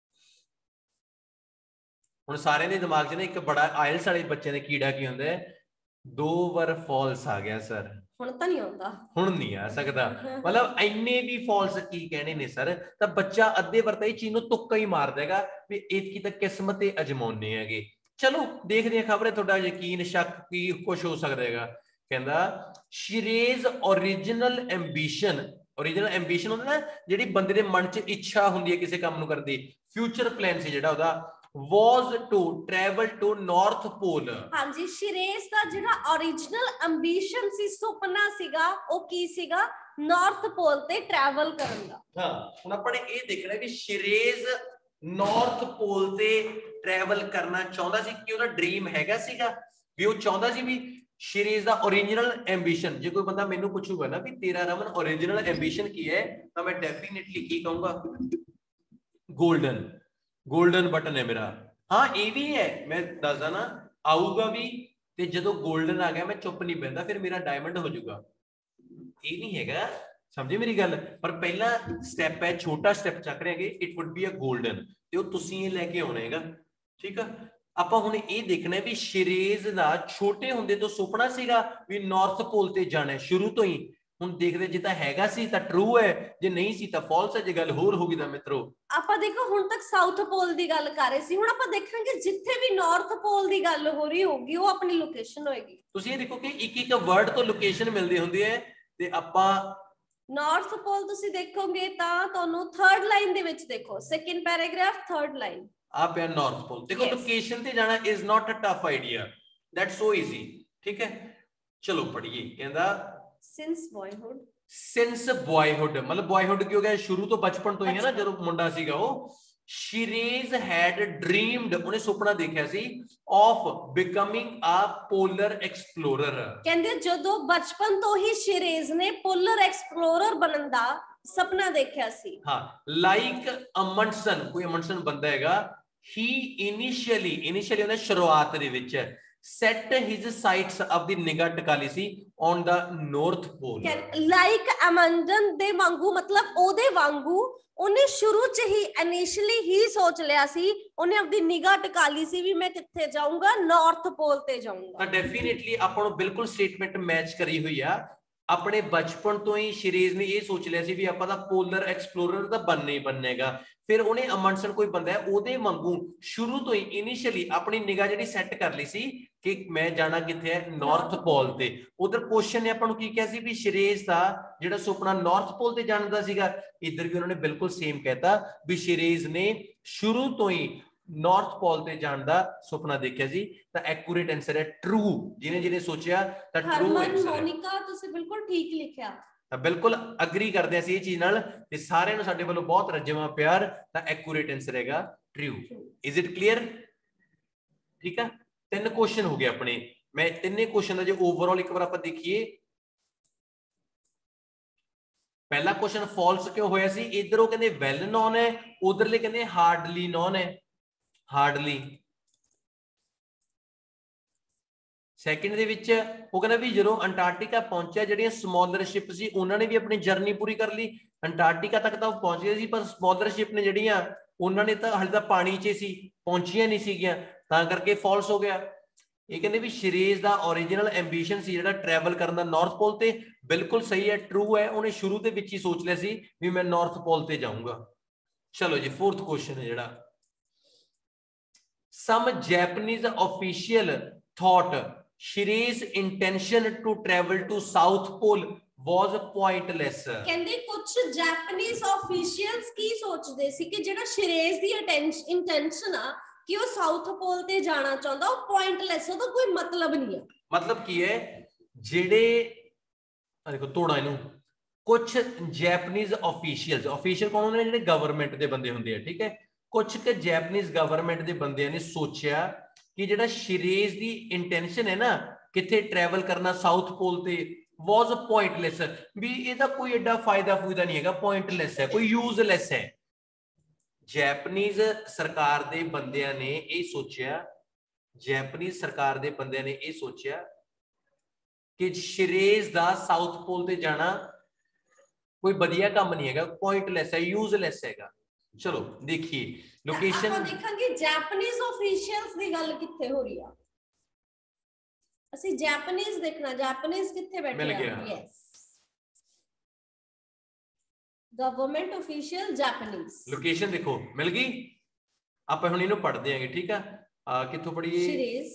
ਹੁਣ ਸਾਰਿਆਂ ਦੇ ਦਿਮਾਗ 'ਚ ਨਾ ਇੱਕ ਬੜਾ ਆਇਲਸ ਵਾਲੇ ਬੱਚਿਆਂ ਦੇ ਕੀੜਾ ਕੀ ਹੁੰਦਾ ਹੈ ਦੋ ਵਾਰ ਫਾਲਸ ਆ ਗਿਆ ਸਰ ਹੁਣ ਤਾਂ ਨਹੀਂ ਆਉਂਦਾ ਹੁਣ ਨਹੀਂ ਆ ਸਕਦਾ ਮਤਲਬ ਇੰਨੇ ਵੀ ਫਾਲਸ ਕੀ ਕਹਿਣੇ ਨੇ ਸਰ ਤਾਂ ਬੱਚਾ ਅੱਧੇ ਵਰਤਾ ਇਹ ਚੀਜ਼ ਨੂੰ ਤੁੱਕਾ ਹੀ ਮਾਰ ਦੇਗਾ ਵੀ ਇਤਕੀ ਤਾਂ ਕਿਸਮਤ ਤੇ ਅਜਮਾਉਣੇ ਹੈਗੇ ਚਲੋ ਦੇਖਦੇ ਹਾਂ ਖਬਰ ਹੈ ਤੁਹਾਡਾ ਯਕੀਨ ਸ਼ੱਕ ਕੀ ਕੁਝ ਹੋ ਸਕਦਾ ਹੈਗਾ ਕਹਿੰਦਾ Shirase original ambition original ambition ਹੁੰਦਾ ਨਾ ਜਿਹੜੀ ਬੰਦੇ ਦੇ ਮਨ 'ਚ ਇੱਛਾ ਹੁੰਦੀ ਹੈ ਕਿਸੇ ਕੰਮ ਨੂੰ ਕਰਨ ਦੀ ਫਿਊਚਰ ਪਲਾਨ ਸੀ ਜਿਹੜਾ ਉਹਦਾ was to travel to north pole ਹਾਂਜੀ ਸ਼ਿਰੇਜ਼ ਦਾ ਜਿਹੜਾ original ambition ਸੀ ਸੁਪਨਾ ਸੀਗਾ ਉਹ ਕੀ ਸੀਗਾ ਨਾਰਥ ਪੋਲ ਤੇ ਟਰੈਵਲ ਕਰਨ ਦਾ ਹਾਂ ਹੁਣ ਆਪਾਂ ਨੇ ਇਹ ਦੇਖਣਾ ਕਿ ਸ਼ਿਰੇਜ਼ ਨਾਰਥ ਪੋਲ ਤੇ ਟਰੈਵਲ ਕਰਨਾ ਚਾਹੁੰਦਾ ਸੀ ਕਿ ਉਹਦਾ ਡ੍ਰੀਮ ਹੈਗਾ ਸੀਗਾ ਵੀ ਉਹ ਚਾਹੁੰਦਾ ਸੀ ਵੀ ਸ਼ਿਰੇਜ਼ ਦਾ original ambition ਜੇ ਕੋਈ ਬੰਦਾ ਮੈਨੂੰ ਪੁੱਛੂਗਾ ਨਾ ਵੀ ਤੇਰਾ ਰਮਨ original ambition ਕੀ ਹੈ ਤਾਂ ਮੈਂ ਡੈਫੀਨਿਟਲੀ ਕੀ ਕਹੂੰਗਾ 골ਡਨ 골ਡਨ ਬਟਨ ਹੈ ਮੇਰਾ ਹਾਂ ਇਹ ਵੀ ਹੈ ਮੈਂ ਦੱਸਦਾ ਨਾ ਆਊਗਾ ਵੀ ਤੇ ਜਦੋਂ 골ਡਨ ਆ ਗਿਆ ਮੈਂ ਚੁੱਪ ਨਹੀਂ ਬੈਠਦਾ ਫਿਰ ਮੇਰਾ ਡਾਇਮੰਡ ਹੋ ਜਾਊਗਾ ਇਹ ਨਹੀਂ ਹੈਗਾ ਸਮਝੇ ਮੇਰੀ ਗੱਲ ਪਰ ਪਹਿਲਾ ਸਟੈਪ ਹੈ ਛੋਟਾ ਸਟੈਪ ਚੱਕ ਰਹੇ ਹੈਗੇ it would be a golden ਤੇ ਉਹ ਤੁਸੀਂ ਇਹ ਲੈ ਕੇ ਆਉਣਾ ਹੈਗਾ ਠੀਕ ਆ ਆਪਾਂ ਹੁਣ ਇਹ ਦੇਖਣਾ ਵੀ ਸ਼ਿਰੇਜ਼ ਦਾ ਛੋਟੇ ਹੁੰਦੇ ਤੋਂ ਸੁਪਨਾ ਸੀਗਾ ਵੀ ਨਾਰਥ ਪੋਲ ਤੇ ਜਾਣਾ ਸ਼ੁਰੂ ਤੋਂ ਹੀ ਹੁਣ ਦੇਖਦੇ ਜੇ ਤਾਂ ਹੈਗਾ ਸੀ ਤਾਂ ਟਰੂ ਹੈ ਜੇ ਨਹੀਂ ਸੀ ਤਾਂ ਫਾਲਸ ਹੈ ਜੇ ਗੱਲ ਹੋਰ ਹੋ ਗਈ ਤਾਂ ਮਿੱਤਰੋ ਆਪਾਂ ਦੇਖੋ ਹੁਣ ਤੱਕ ਸਾਊਥ ਪੋਲ ਦੀ ਗੱਲ ਕਰ ਰਹੇ ਸੀ ਹੁਣ ਆਪਾਂ ਦੇਖਾਂਗੇ ਜਿੱਥੇ ਵੀ ਨਾਰਥ ਪੋਲ ਦੀ ਗੱਲ ਹੋ ਰਹੀ ਹੋਗੀ ਉਹ ਆਪਣੀ ਲੋਕੇਸ਼ਨ ਹੋਏਗੀ ਤੁਸੀਂ ਇਹ ਦੇਖੋ ਕਿ ਇੱਕ ਇੱਕ ਵਰਡ ਤੋਂ ਲੋਕੇਸ਼ਨ ਮਿਲਦੀ ਹੁੰਦੀ ਹੈ ਤੇ ਆਪਾਂ ਨਾਰਥ ਪੋਲ ਤੁਸੀਂ ਦੇਖੋਗੇ ਤਾਂ ਤੁਹਾਨੂੰ ਥਰਡ ਲਾਈਨ ਦੇ ਵਿੱਚ ਦੇਖੋ ਸੈਕਿੰਡ ਪੈਰਾਗ੍ਰਾਫ ਥਰਡ ਲਾਈਨ ਆ ਪਿਆ ਨਾਰਥ ਪੋਲ ਦੇਖੋ ਲੋਕੇਸ਼ਨ ਤੇ ਜਾਣਾ is not a tough idea that's so easy ਠੀਕ ਹੈ ਚਲੋ ਪੜ੍ਹੀਏ ਕਹਿੰਦਾ since boyhood since boyhood मतलब boyhood ਕੀ ਹੋ ਗਿਆ ਸ਼ੁਰੂ ਤੋਂ ਬਚਪਨ ਤੋਂ ਹੀ ਹੈ ਨਾ ਜਦੋਂ ਮੁੰਡਾ ਸੀਗਾ ਉਹ ਸ਼ਿਰੇਜ਼ had dreamed ਉਹਨੇ ਸੁਪਨਾ ਦੇਖਿਆ ਸੀ of becoming a polar explorer ਕਹਿੰਦੇ ਜਦੋਂ ਬਚਪਨ ਤੋਂ ਹੀ ਸ਼ਿਰੇਜ਼ ਨੇ ਪੋਲਰ ਐਕਸਪਲੋਰਰ ਬਣਨ ਦਾ ਸੁਪਨਾ ਦੇਖਿਆ ਸੀ ਹਾਂ like ਅਮੰਡਸਨ ਕੋਈ ਅਮੰਡਸਨ ਬੰਦਾ ਹੈਗਾ he initially initially ਉਹਨੇ ਸ਼ੁਰੂਆਤ ਦੇ ਵਿੱਚ set his sights of the ਨਿਗਾਹ ਟਿਕਾ ਲਈ ਸੀ on the north pole like ਅਮੰਡਨ ਦੇ ਵਾਂਗੂ ਮਤਲਬ ਉਹਦੇ ਵਾਂਗੂ ਉਹਨੇ ਸ਼ੁਰੂ ਚ ਹੀ ਇਨੀਸ਼ੀਅਲੀ ਹੀ ਸੋਚ ਲਿਆ ਸੀ ਉਹਨੇ ਆਪਣੀ ਨਿਗਾਹ ਟਿਕਾ ਲਈ ਸੀ ਵੀ ਮੈਂ ਕਿੱਥੇ ਜਾਊਂਗਾ ਨਾਰਥ ਪੋਲ ਤੇ ਜਾਊਂਗਾ ਤਾਂ ਡੈਫੀਨਿਟਲੀ ਆਪਾਂ ਨੂੰ ਬਿਲਕੁਲ ਸਟੇਟਮੈਂਟ ਮੈਚ ਕਰੀ ਹੋਈ ਆ ਆਪਣੇ ਬਚਪਨ ਤੋਂ ਹੀ ਸ਼ਿਰੇਜ਼ ਨੇ ਇਹ ਸੋਚ ਲਿਆ ਸੀ ਵੀ ਆਪਾਂ ਦਾ ਪੋਲਰ ਐਕਸਪਲੋਰਰ ਤਾਂ ਬਣਨਾ ਹੀ ਬਣੇਗਾ ਫਿਰ ਉਹਨੇ ਅਮੰਡਸਨ ਕੋਈ ਬੰਦਾ ਹੈ ਉਹਦੇ ਵਾਂਗੂ ਸ਼ੁਰੂ ਤੋਂ ਹੀ ਇਨੀਸ਼ੀਅਲੀ ਆਪਣੀ ਨਿਗਾਹ ਜਿਹੜੀ ਸੈੱਟ ਕਰ ਲਈ ਸੀ ਕਿ ਮੈਂ ਜਾਣਾ ਕਿੱਥੇ ਹੈ ਨਾਰਥ ਪੋਲ ਤੇ ਉਧਰ ਕੁਐਸਚਨ ਨੇ ਆਪਾਂ ਨੂੰ ਕੀ ਕਿਹਾ ਸੀ ਵੀ ਸ਼ਿਰੇਜ਼ ਦਾ ਜਿਹੜਾ ਸੁਪਨਾ ਨਾਰਥ ਪੋਲ ਤੇ ਜਾਣ ਦਾ ਸੀਗਾ ਇੱਧਰ ਵੀ ਉਹਨਾਂ ਨੇ ਬਿਲਕੁਲ ਸੇਮ ਕਹਿਤਾ ਵੀ ਸ਼ਿਰੇਜ਼ ਨੇ ਸ਼ੁਰੂ ਤੋਂ ਹੀ ਨਾਰਥ ਪੋਲ ਤੇ ਜਾਣ ਦਾ ਸੁਪਨਾ ਦੇਖਿਆ ਸੀ ਤਾਂ ਐਕੂਰੇਟ ਆਨਸਰ ਹੈ ਟਰੂ ਜਿਹਨੇ ਜਿਹਨੇ ਸੋਚਿਆ ਤਾਂ ਟਰੂ ਆਨਸਰ ਹੈ ਮੋਨਿਕਾ ਤੁਸੀਂ ਬਿਲਕੁਲ ਠੀਕ ਲਿਖਿਆ ਤਾਂ ਬਿਲਕੁਲ ਅਗਰੀ ਕਰਦੇ ਅਸੀਂ ਇਹ ਚੀਜ਼ ਨਾਲ ਤੇ ਸਾਰਿਆਂ ਨੂੰ ਸਾਡੇ ਵੱਲੋਂ ਬਹੁਤ ਰੱਜਵਾਂ ਪਿਆਰ ਤਾਂ ਐਕੂਰੇਟ ਆਨਸਰ ਹੈਗਾ ਟਰੂ ਇਜ਼ ਇਟ ਕਲੀਅਰ ਠੀਕ ਆ ਤਿੰਨ ਕੁਐਸਚਨ ਹੋ ਗਏ ਆਪਣੇ ਮੈਂ ਤਿੰਨੇ ਕੁਐਸਚਨ ਦਾ ਜੇ ਓਵਰਆਲ ਇੱਕ ਵਾਰ ਆਪਾਂ ਦੇਖੀਏ पहला क्वेश्चन फॉल्स क्यों होया सी, इधर वो कहंदे वेल नोन है, उधरले कहंदे हार्डली नोन है, हार्डली। सैकेंड दे विच वो कहंदा भी जदों अंटार्कटिका पहुंचा जिहड़ियां स्मॉलर शिप सी उन्हां ने भी अपनी जर्नी पूरी कर ली, अंटार्कटिका तक तो पहुंच गए सी, पर स्मॉलर शिप ने जिहड़ियां उन्हां ने तो हाले तां पानी च सी, पहुंचियां नहीं सीगियां, तां करके फॉल्स हो गया। ये कहते भी शिरेज दा ओरिजिनल एंबीशन सी जिहड़ा ट्रैवल करन दा नॉर्थ पोल ते, बिल्कुल सही है, ट्रू है, उन्हें शुरू दे विच ही सोच लिया सी भी मैं नॉर्थ पोल ते जाऊंगा। चलो जी फोर्थ क्वेश्चन है जिहड़ा, some Japanese official thought Shirase intention to travel to South Pole was pointless. कहंदे कुछ जैपनीज ऑफिशियल्स की सोचदे सी कि जेड़ा शिरेज दी इंटेंशन आ कि वो साउथ पोल ते जाना चाहता, वो पॉइंटलेस है, तो कोई मतलब नहीं है। मतलब की है जेड़े देखो तोड़ा इनू, कुछ जैपनीज ऑफिशियल्स, ऑफिशियल कौन होंदे ने, जेड़े गवर्नमेंट दे बंदे हुंदे हैं, ठीक है, कुछ के जैपनीज गवर्नमेंट दे बंदियां ने सोचा कि जेड़ा शिरेज दी इंटेंशन है ना किथे ट्रैवल करना साउथ पोल ते वाज पॉइंटलेस, भी ਇਹਦਾ कोई एडा फायदा फूयदा नहीं है, पॉइंटलेस है, कोई यूजलेस है। जैपनीज सरकार दे बंदियां ने ये सोचा, जैपनीज सरकार दे बंदियां ने ये सोचा कि शिरेज दा साउथ पोल ते जाना कोई बढ़िया काम नहीं है, पॉइंटलेस है, यूजलेस है। चलो देखिए लोकेशन, आप देखेंगे जैपनीज ऑफिशियल्स दी गल किथे हो रही है, ਅਸੀਂ ਜੈਪਨੀਜ਼ ਦੇਖਣਾ, ਜੈਪਨੀਜ਼ ਕਿੱਥੇ ਬੈਠੇ ਆ, yes government official Japanese. Location देखो मिल गई, आप हम इन्हों पढ़ते हैं, ठीक है, किथों पढ़िए, Shirase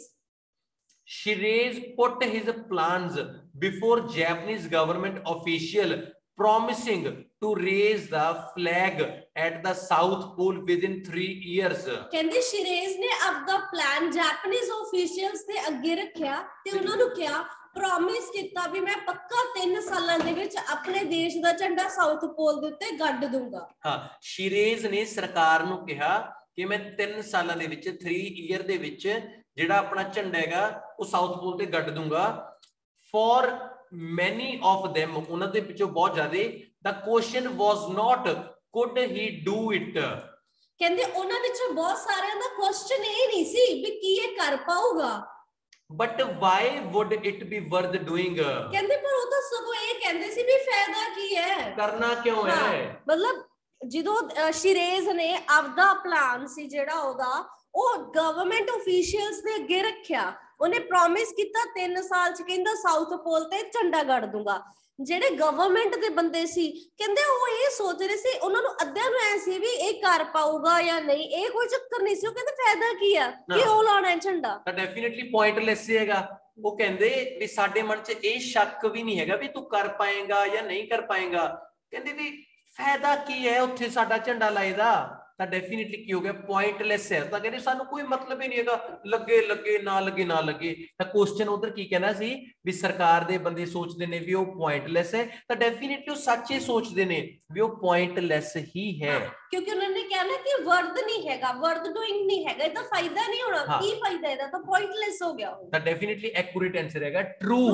Shirase put his plans before Japanese government official promising to raise the flag at the south pole within three years। ਕਹਿੰਦੇ शिरेज ने ਆਪਦਾ ਪਲਾਨ ਜਾਪਾਨੀਜ਼ ਆਫੀਸ਼ੀਅਲਸ ਦੇ ਅੱਗੇ ਰੱਖਿਆ ਤੇ ਉਹਨਾਂ ਨੂੰ ਕਿਹਾ, ਪ੍ਰੋਮਿਸ ਕੀਤਾ ਵੀ ਮੈਂ ਪੱਕਾ ਤਿੰਨ ਸਾਲਾਂ ਦੇ ਵਿੱਚ ਆਪਣੇ ਦੇਸ਼ ਦਾ ਝੰਡਾ ਸਾਊਥ ਪੋਲ ਦੇ ਉੱਤੇ ਗੱਡ ਦੂੰਗਾ। ਹਾਂ, शिरेज ਨੇ ਸਰਕਾਰ ਨੂੰ ਕਿਹਾ ਕਿ ਮੈਂ ਤਿੰਨ ਸਾਲਾਂ ਦੇ ਵਿੱਚ three ਈਅਰ ਦੇ ਵਿੱਚ ਜਿਹੜਾ ਆਪਣਾ ਝੰਡਾ ਹੈਗਾ ਉਹ ਸਾਊਥ ਪੋਲ ਤੇ ਗੱਡ ਦੂੰਗਾ। for many of them, ਉਹਨਾਂ ਦੇ ਵਿੱਚੋਂ ਬਹੁਤ ਜ਼ਿਆਦੇ, the question was not could he do it। ਕਹਿੰਦੇ ਉਹਨਾਂ ਵਿੱਚੋਂ ਬਹੁਤ ਸਾਰਿਆਂ ਦਾ ਕੁਐਸਚਨ ਇਹ ਨਹੀਂ ਸੀ ਵੀ ਕੀ ਇਹ ਕਰ ਪਾਊਗਾ, but why would it be worth doing। ਕਹਿੰਦੇ ਪਰ ਉਹ ਤਾਂ ਸਗੋਂ ਇਹ ਕਹਿੰਦੇ ਸੀ ਵੀ ਫਾਇਦਾ ਕੀ ਹੈ, ਕਰਨਾ ਕਿਉਂ ਹੈ। ਮਤਲਬ ਜਦੋਂ शिरेज ਨੇ ਆਪਦਾ ਪਲਾਨ ਸੀ ਜਿਹੜਾ ਉਹਦਾ ਉਹ ਗਵਰਨਮੈਂਟ ਆਫੀਸ਼ੀਅਲਸ ਦੇ ਅੱਗੇ ਰੱਖਿਆ, ਉਹਨੇ ਪ੍ਰੋਮਿਸ ਕੀਤਾ ਤਿੰਨ ਸਾਲ ਚ ਕਹਿੰਦਾ ਸਾਊਥ ਪੋਲ ਤੇ ਝੰਡਾ ਗੱਡ ਦੂੰਗਾ। ਜਿਹੜੇ ਗਵਰਨਮੈਂਟ ਦੇ ਬੰਦੇ ਸੀ ਕਹਿੰਦੇ ਉਹ ਇਹ ਸੋਚ ਰਹੇ ਸੀ, ਉਹਨਾਂ ਨੂੰ ਅੱਧਿਆਂ ਨੂੰ ਐ ਸੀ ਵੀ ਇਹ ਕਰ ਪਾਊਗਾ ਜਾਂ ਨਹੀਂ, ਇਹ ਕੋਈ ਚੱਕਰ ਨਹੀਂ ਸੀ। ਉਹ ਕਹਿੰਦੇ ਫਾਇਦਾ ਕੀ ਆ, ਕਿਉਂ ਲਾਉਣਾ ਹੈ ਝੰਡਾ, ਤਾਂ ਡੈਫੀਨਿਟਲੀ ਪੁਆਇੰਟਲੈਸ ਹੈਗਾ। ਉਹ ਕਹਿੰਦੇ ਵੀ ਸਾਡੇ ਮਨ ਚ ਇਹ ਸ਼ੱਕ ਵੀ ਨਹੀਂ ਹੈਗਾ ਵੀ ਤੂੰ ਕਰ ਪਾਏਗਾ ਜਾਂ ਨਹੀਂ ਕਰ ਪਾਏਗਾ, ਕਹਿੰਦੇ ਵੀ ਫਾਇਦਾ ਕੀ ਹੈ ਉੱਥੇ ਸਾਡਾ ਝੰਡਾ ਲਾਏ ਦਾ, ਤਾਂ ਡੈਫੀਨਿਟਲੀ ਕੀ ਹੋ ਗਿਆ, ਪੁਆਇੰਟਲੈਸ ਹੈ। ਤਾਂ ਕਹਿੰਦੇ ਸਾਨੂੰ ਕੋਈ ਮਤਲਬ ਹੀ ਨਹੀਂ ਹੈਗਾ, ਲੱਗੇ ਲੱਗੇ ਨਾ ਲੱਗੇ ਨਾ ਲੱਗੇ। ਤਾਂ ਕੁਐਸਚਨ ਉਧਰ ਕੀ ਕਹਿਣਾ ਸੀ ਵੀ ਸਰਕਾਰ ਦੇ ਬੰਦੇ ਸੋਚਦੇ ਨੇ ਵੀ ਉਹ ਪੁਆਇੰਟਲੈਸ ਹੈ, ਤਾਂ ਡੈਫੀਨਿਟਲੀ ਉਹ ਸੱਚ ਹੀ ਸੋਚਦੇ ਨੇ ਵੀ ਉਹ ਪੁਆਇੰਟਲੈਸ ਹੀ ਹੈ, ਕਿਉਂਕਿ ਉਹਨਾਂ ਨੇ ਕਿਹਾ ਨਾ ਕਿ ਵਰਦ ਨਹੀਂ ਹੈਗਾ, ਵਰਦ ਡੂਇੰਗ ਨਹੀਂ ਹੈਗਾ, ਇਹਦਾ ਫਾਇਦਾ ਨਹੀਂ ਹੋਣਾ, ਕੀ ਫਾਇਦਾ ਇਹਦਾ, ਤਾਂ ਪੁਆਇੰਟਲੈਸ ਹੋ ਗਿਆ। ਤਾਂ ਡੈਫੀਨਿਟਲੀ ਐਕੂਰੇਟ ਆਨਸਰ ਹੈਗਾ ਟਰੂ।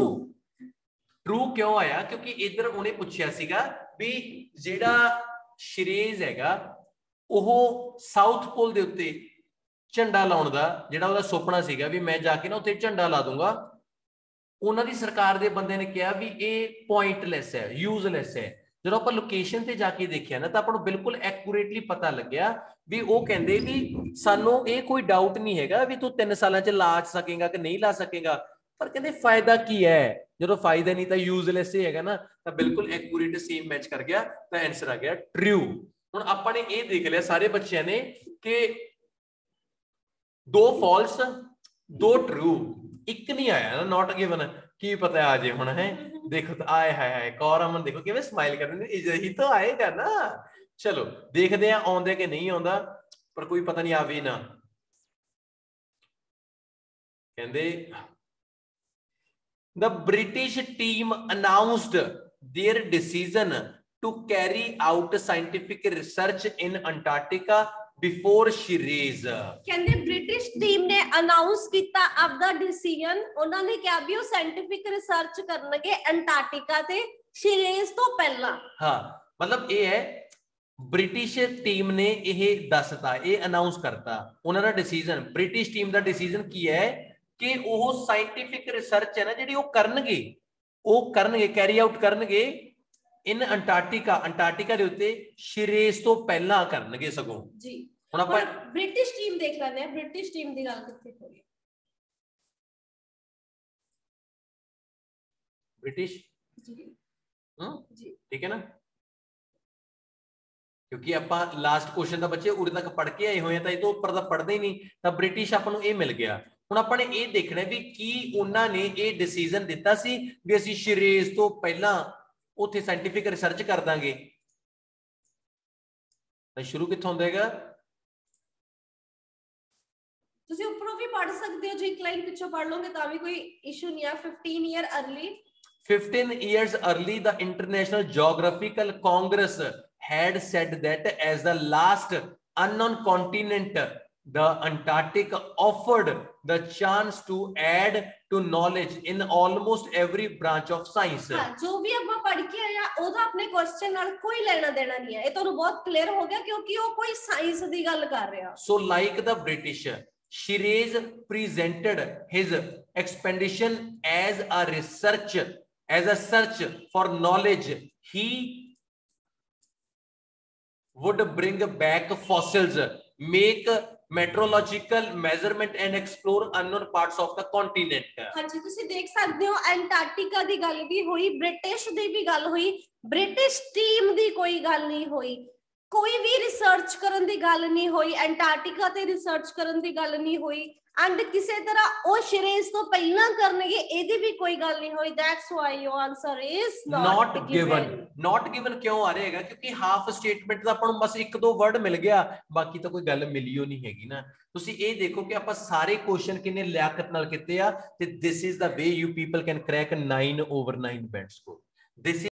ਟਰੂ ਕਿਉਂ ਆਇਆ, ਕਿਉਂਕਿ ਇਧਰ ਉਹਨੇ ਪੁੱਛਿਆ ਸੀਗਾ ਵੀ ਜਿਹੜਾ शिरेज ਹੈਗਾ ਉਹ ਸਾਊਥ ਪੋਲ ਦੇ ਉੱਤੇ ਝੰਡਾ ਲਾਉਣ ਦਾ ਜਿਹੜਾ ਉਹਦਾ ਸੁਪਨਾ ਸੀਗਾ ਵੀ ਮੈਂ ਜਾ ਕੇ ਨਾ ਉੱਥੇ ਝੰਡਾ ਲਾ ਦੂੰਗਾ, ਉਹਨਾਂ ਦੀ ਸਰਕਾਰ ਦੇ ਬੰਦੇ ਨੇ ਕਿਹਾ ਵੀ ਇਹ ਪੁਆਇੰਟਲੈਸ ਹੈ, ਯੂਜ਼ਲੈਸ ਹੈ। ਜਦੋਂ ਆਪਾਂ ਲੋਕੇਸ਼ਨ ਤੇ ਜਾ ਕੇ ਦੇਖਿਆ ਨਾ ਤਾਂ ਆਪਾਂ ਨੂੰ ਬਿਲਕੁਲ ਐਕੂਰੇਟਲੀ ਪਤਾ ਲੱਗਿਆ ਵੀ ਉਹ ਕਹਿੰਦੇ ਵੀ ਸਾਨੂੰ ਇਹ ਕੋਈ ਡਾਊਟ ਨਹੀਂ ਹੈਗਾ ਵੀ ਤੂੰ ਤਿੰਨ ਸਾਲਾਂ ਚ ਲਾ ਸਕੇਗਾ ਕਿ ਨਹੀਂ ਲਾ ਸਕੇਗਾ, ਪਰ ਕਹਿੰਦੇ ਫਾਇਦਾ ਕੀ ਹੈ, ਜਦੋਂ ਫਾਇਦਾ ਨਹੀਂ ਤਾਂ ਯੂਜ਼ਲੈਸ ਹੀ ਹੈਗਾ ਨਾ, ਤਾਂ ਬਿਲਕੁਲ ਐਕੂਰੇਟ ਸੇਮ ਮੈਚ ਕਰ ਗਿਆ, ਤਾਂ ਆਨਸਰ ਆ ਗਿਆ ਟਰੂ। ਹੁਣ ਆਪਾਂ ਨੇ ਇਹ ਦੇਖ ਲਿਆ ਸਾਰੇ ਬੱਚਿਆਂ ਨੇ ਕਿ ਦੋ ਫਾਲਸ ਦੋ ਟਰੂ, ਇੱਕ ਨਹੀਂ ਆਇਆ ਨਾ ਨॉट गिवन, ਕੀ ਪਤਾ ਆ ਜੇ ਹੁਣ ਹੈ। ਦੇਖੋ ਤਾਂ ਆਏ ਹਾਏ ਹਾਏ ਕੌਰ ਅਮਨ ਦੇਖੋ ਕਿਵੇਂ ਸਮਾਈਲ ਕਰ ਰਹੇ ਨੇ, ਇਹੀ ਤਾਂ ਆਏਗਾ ਨਾ। ਚਲੋ ਦੇਖਦੇ ਆ ਆਉਂਦੇ ਕਿ ਨਹੀਂ ਆਉਂਦਾ, ਪਰ ਕੋਈ ਪਤਾ ਨਹੀਂ ਆਵੇ ਨਾ। ਕਹਿੰਦੇ the British team announced their decision to carry out scientific research in Antarctica before Shiraz। ਕਹਿੰਦੇ ਬ੍ਰਿਟਿਸ਼ ਟੀਮ ਨੇ ਅਨਾਉਂਸ ਕੀਤਾ ਆਪਦਾ ਡਿਸੀਜਨ, ਉਹਨਾਂ ਨੇ ਕਿਹਾ ਵੀ ਉਹ ਸਾਇੰਟਿਫਿਕ ਰਿਸਰਚ ਕਰਨਗੇ ਅੰਟਾਰਕਟਿਕਾ ਤੇ ਸ਼ਿਰੇਜ਼ ਤੋਂ ਪਹਿਲਾਂ। ਹਾਂ, मतलब ये है ब्रिटिश टीम ने यह दसता, ये अनाउंस करता, उन्होंने डिसीजन, ब्रिटिश टीम का डिसीजन की है कि वो साइंटिफिक रिसर्च है ना जी वो करनगे, वो करनगे कैरी आउट करनगे इन अंटार्कटिका, अंटार्कटिका के उत्ते शिरेज तो पहला करनगे सगों जी। हुण आपां ब्रिटिश टीम देख लैंदे हैं, ब्रिटिश टीम दी गल कित्थे हो गई? ब्रिटिश जी जी ठीक है ना, क्योंकि आप लास्ट क्वेश्चन का बच्चे उरे तक पढ़ के आए हुए हैं, तो ये तो उपर तो पढ़ते ही नहीं, तो ब्रिटिश आपां नूं ये मिल गया। हुण आपां ने ये देखना भी की उन्होंने ये डिसीजन दिता सी भी असीं शिरेज तो पहला उत्थे साइंटिफिक रिसर्च कर दांगे, तो शुरू कित्थों होंदेगा? तुसीं उपरों भी पढ़ सकते हो, जो एक लाइन पिछों पढ़ लोगे तो भी कोई इशू नहीं है। Fifteen year early fifteen years early, the International Geographical Congress had said that as the last unknown continent, the Antarctic offered the chance to add to knowledge in almost every branch of science. हाँ, जो भी अब पढ़ के आया ओदा अपने क्वेश्चन नाल कोई लेना देना नहीं है, ये तो बहुत क्लियर हो गया क्योंकि वो कोई साइंस दी गल कर रहा। So like the British, Shiraz presented his expedition as a research as a search for knowledge. He would bring back fossils, make meteorological measurement and explore unknown parts of the continent. हाँ जी, तुसी देख सकते हो अंटार्कटिका दी गल भी हुई, ब्रिटिश दी भी गल हुई, ब्रिटिश टीम दी कोई गल नहीं हुई, कोई भी रिसर्च करन दी गल नहीं हुई, अंटार्कटिका ते रिसर्च करन दी गल नहीं हुई, एंड किसी तरह ओ शिरेज तो पहला करनगे एदी भी कोई गल नहीं हुई। That's why your answer is not given. Not given क्यों आ रहेगा? क्योंकि हाफ स्टेटमेंट ਦਾ ਆਪਾਂ ਨੂੰ ਬਸ ਇੱਕ ਦੋ ਵਰਡ ਮਿਲ ਗਿਆ, ਬਾਕੀ ਤਾਂ ਕੋਈ ਗੱਲ ਮਿਲੀ ਹੋ ਨਹੀਂ ਹੈਗੀ ਨਾ। ਤੁਸੀਂ ਇਹ ਦੇਖੋ ਕਿ ਆਪਾਂ ਸਾਰੇ ਕੁਐਸਚਨ ਕਿੰਨੇ ਲਿਆਕਤ ਨਾਲ ਕੀਤੇ ਆ, ਤੇ this is the way you people can crack nine over nine band score। this